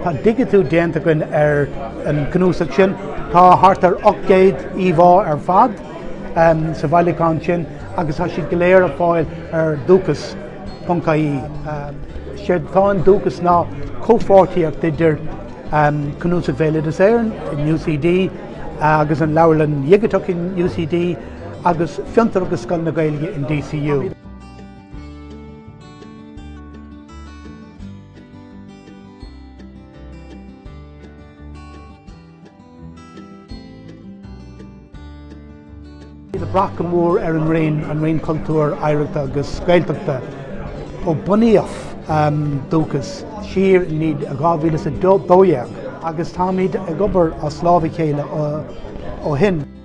Tá digitú déantagan an Chnuasach sin, tá thart ar 8 íomhá ar fad sa Bhailiúchán sin, agus tá siad go léir a fáil ar Duchas.ie. Siad tá an Duchas ná cófortaíocht idir Chnuasach Bhéaloideas Éireann in UCD, agus an leabharlann dhigiteach in UCD, agus fiontar agus scoil na Gaeilge in DCU. The brach mór ar an raon cultúr Oireachta agus Gaeltachta ó bunaíoch Duchas siar níd a 2012 agus tá míad ag obair a Slámha chéile ó hin.